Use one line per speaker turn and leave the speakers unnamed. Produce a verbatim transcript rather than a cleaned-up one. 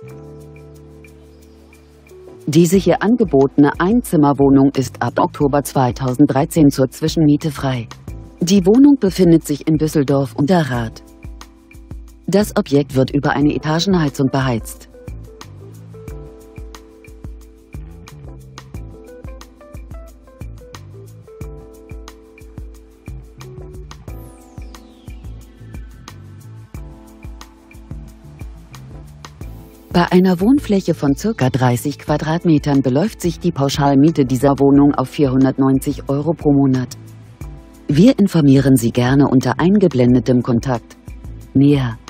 Diese hier angebotene Einzimmerwohnung ist ab Oktober zweitausenddreizehn zur Zwischenmiete frei. Die Wohnung befindet sich in Düsseldorf-Unterrath. Das Objekt wird über eine Etagenheizung beheizt. Bei einer Wohnfläche von ca. dreißig Quadratmetern beläuft sich die Pauschalmiete dieser Wohnung auf vierhundertneunzig Euro pro Monat. Wir informieren Sie gerne unter eingeblendetem Kontakt. Näher.